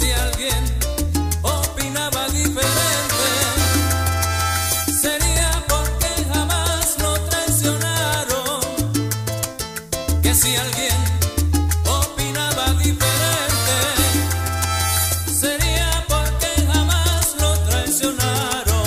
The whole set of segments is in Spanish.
si alguien opinaba diferente, sería porque jamás lo traicionaron. Que si alguien opinaba diferente, sería porque jamás lo traicionaron.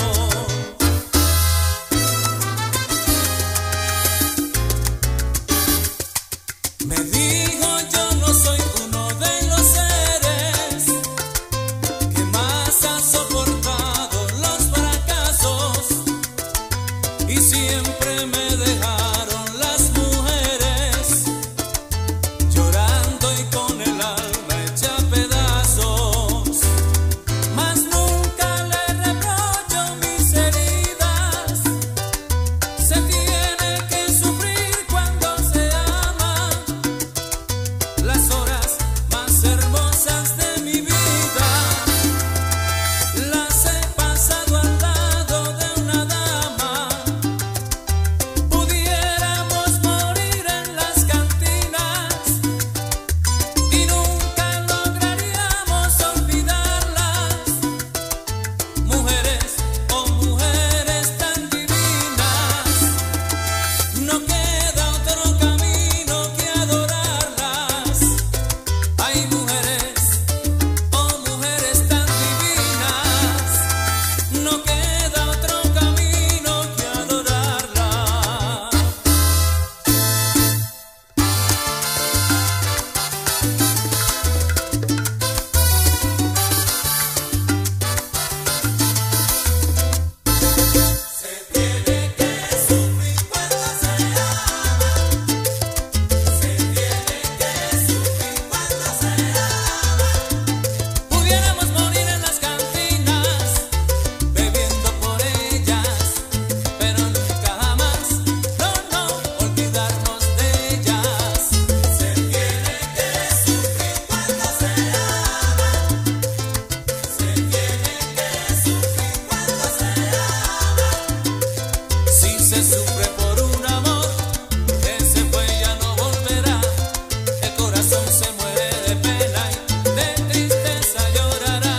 Me dijo: yo no soy uno de los seres que más han soportado los fracasos, y siempre me dejaron las mujeres llorando y con el alma hecha pedazos. Mas nunca le reprocho mis heridas. Se tiene que sufrir cuando se ama. Las horas más hermosas de mi vida las he pasado al lado de una dama. Pudiéramos morir en las cantinas y nunca lograríamos olvidarlas. Mujeres, oh mujeres tan divinas, no queda otro camino que adorarlas. Hay mujeres, oh mujeres tan divinas, no queda otro camino que adorarlas. Se tiene que sufrir cuando se ama. Se tiene que sufrir cuando se ama. Pudiéramos morir en las cantinas bebiendo por ellas, pero nunca jamás, no, olvidarnos de ellas. Se tiene que sufrir cuando se ama. Se tiene que sufrir cuando se ama. Si se sufre por un amor que se fue ya no volverá, el corazón se muere de pena y de tristeza llorará.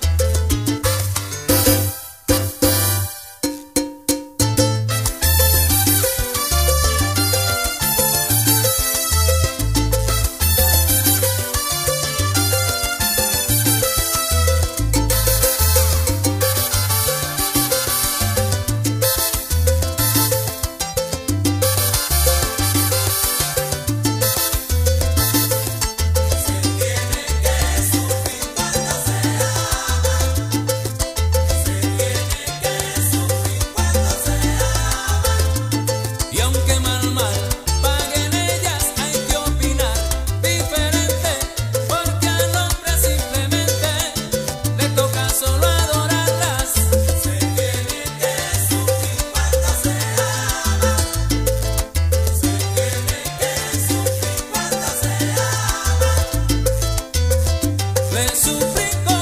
Y aunque mal paguen ellas, hay que opinar diferente, porque al hombre simplemente le toca solo adorarlas. Se tiene que sufrir cuando se ama. Se tiene que sufrir cuando se ama. Le sufrí con